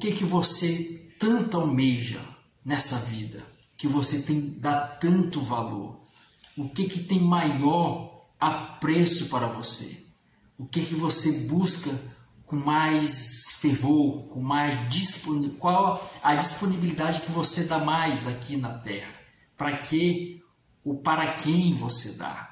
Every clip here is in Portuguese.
que você tanto almeja nessa vida, que você dá tanto valor? O que tem maior apreço para você? O que você busca com mais fervor, com mais disponibilidade? Qual a disponibilidade que você dá mais aqui na terra? Para que ou para quem você dá?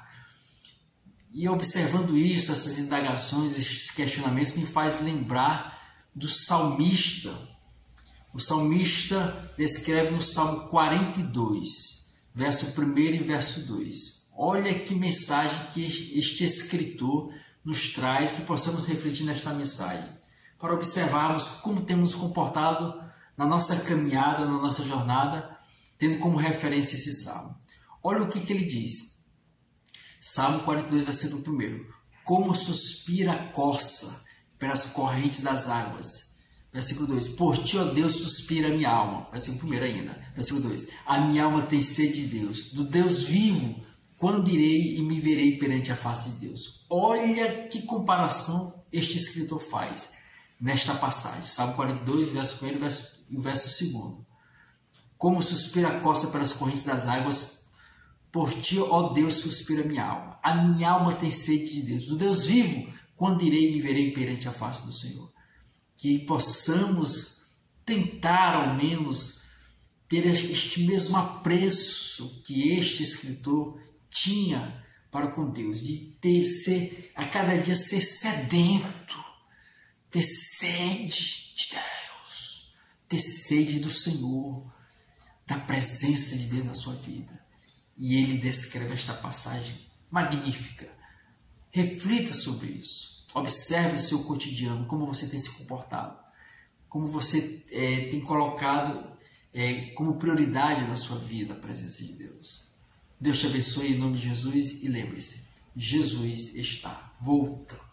E observando isso, essas indagações, esses questionamentos me faz lembrar do salmista. O salmista descreve no Salmo 42, verso 1 e verso 2. Olha que mensagem que este escritor nos traz, que possamos refletir nesta mensagem, para observarmos como temos nos comportado na nossa caminhada, na nossa jornada, tendo como referência esse salmo. Olha o que ele diz. Salmo 42, versículo 1. Como suspira a corça pelas correntes das águas. Versículo 2. Por ti, ó Deus, suspira a minha alma. Versículo 1 ainda. Versículo 2. A minha alma tem sede de Deus, do Deus vivo. Quando irei e me verei perante a face de Deus? Olha que comparação este escritor faz nesta passagem. Salmo 42, verso 1 e verso 2. Como suspira a costa pelas correntes das águas, por ti, ó Deus, suspira a minha alma. A minha alma tem sede de Deus, do Deus vivo. Quando irei e me verei perante a face do Senhor? Que possamos tentar, ao menos, ter este mesmo apreço que este escritor tinha para com Deus, de a cada dia ser sedento, ter sede de Deus, ter sede do Senhor, da presença de Deus na sua vida. E ele descreve esta passagem magnífica. Reflita sobre isso, observe o seu cotidiano, como você tem se comportado, como você tem colocado como prioridade na sua vida a presença de Deus. Deus te abençoe em nome de Jesus e lembre-se, Jesus está voltando.